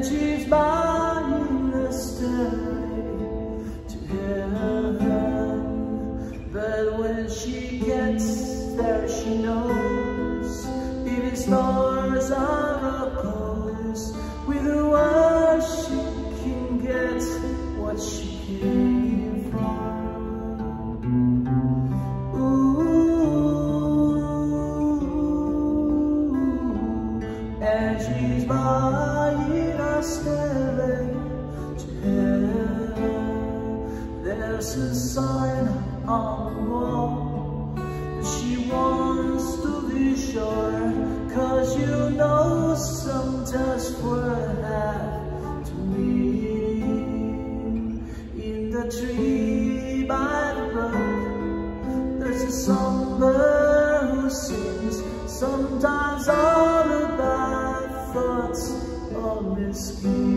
she's buying a stairway to heaven. But when she gets there, she knows it is stars are a close. With a word she can get what she came for. Ooh, and she's buying a stairway to heaven. There's a sign on the wall that she wants to be sure, 'cause you know sometimes we're have to meet. In the tree by the brook, there's a songbird who sings. Sometimes all the bad thoughts are misgiven.